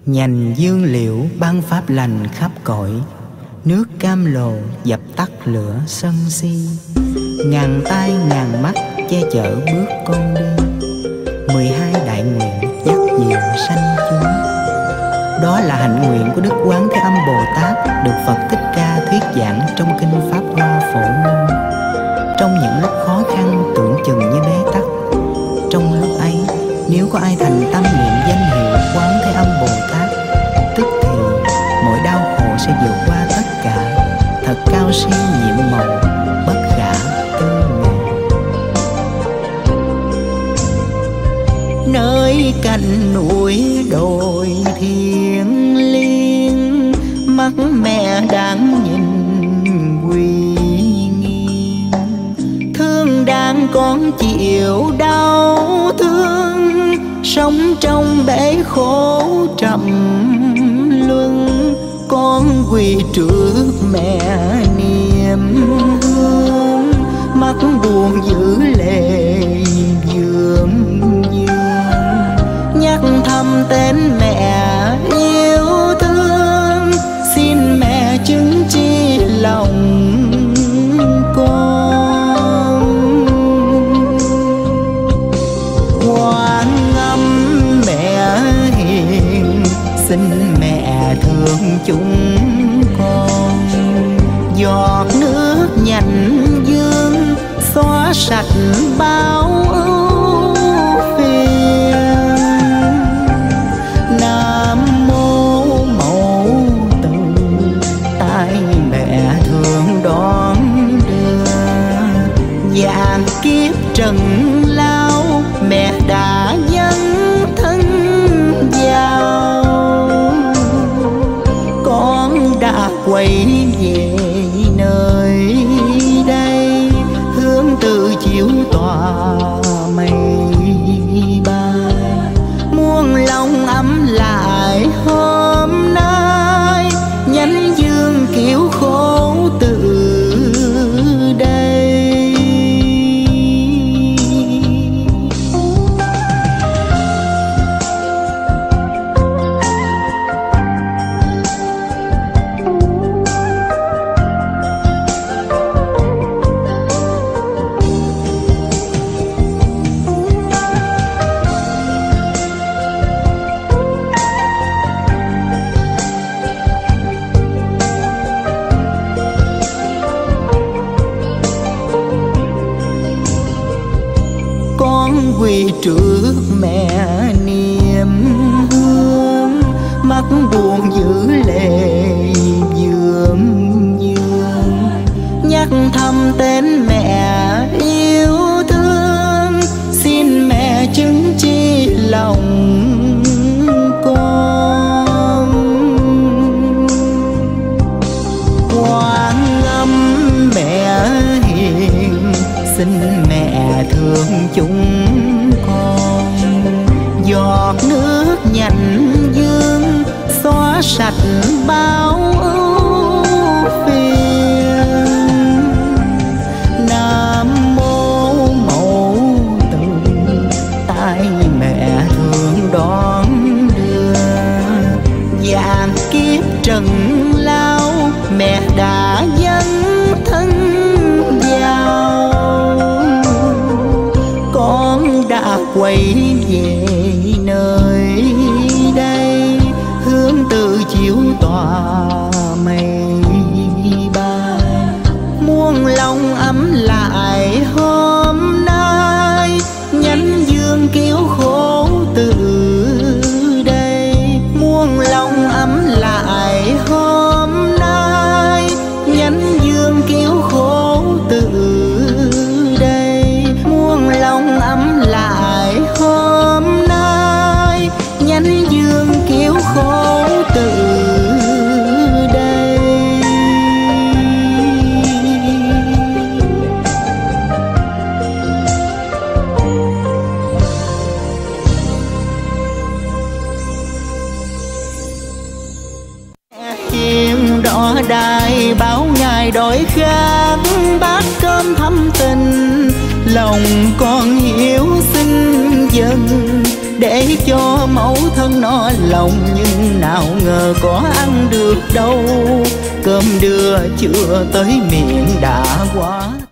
Nhành dương liễu ban pháp lành khắp cõi, nước cam lồ dập tắt lửa sân si. Ngàn tay ngàn mắt che chở bước con đi, 12 đại nguyện dắt diệu sanh chúng. Đó là hạnh nguyện của Đức Quán Thế Âm Bồ Tát, được Phật Thích Ca thuyết giảng trong kinh Pháp Hoa Phổ Môn. Trong những lúc khó khăn tưởng chừng như bế tắc, trong lúc ấy nếu có ai thành tâm niệm danh hiệu Quán Thế Âm Bồ Tát, tức thì mọi đau khổ sẽ vượt qua tất cả, thật cao siêu nhiệm màu, bất khả tư nghị. Nơi cạnh núi đồi thiêng liêng, mắt mẹ đang nhìn uy nghiêm, thương đang con chịu đau thương, sống trong bể khổ trầm luân. Con quỳ trước mẹ niềm hương, mắt buồn giữ lệ dương dương, nhắc thầm tên mẹ yêu thương, xin mẹ chứng chi lòng con. Quan âm mẹ hiền, xin mẹ thương chúng con. Giọt nước nhành dương xóa sạch bao ưu phiền. Nam mô Mẫu Từ, tay mẹ thương đón đưa. Vạn kiếp trần lao mẹ đã dấn thân vào, con đã quay về nơi đây, hướng từ chiếu tỏa mây bay. Muôn lòng ấm lại hôm nay, nhánh dương cứu khổ từ đây. Quỳ trước mẹ niềm hương, mắt buồn giữ lệ dương dương, nhắc thầm tên mẹ yêu thương, xin mẹ chứng chi lòng con. Quan âm mẹ hiền, xin mẹ thương chúng con. Giọt nước nhành dương xóa sạch bao ưu phiền. Nam mô Mẫu Từ, tay mẹ thương đón đưa. Vạn kiếp trần lao mẹ đã dấn thân vào, con đã quay về nơi đây, hướng từ chiếu tỏa mây bay. Muôn lòng ấm lại hôm nay, nhánh dương cứu khổ từ đây. Muôn lòng ấm lại hôm nay, nhánh dương cứu khổ từ đây. Muôn lòng ấm lại hôm nay, nhánh dương cứu khổ từ đây. Hiền đỏ đài báo ngài đổi khác, bát cơm thắm tình, lòng con hiếu xin dâng để cho mẫu thân cơn no lòng, nhưng nào ngờ có ăn được đâu. Cơm đưa chưa tới miệng đã quá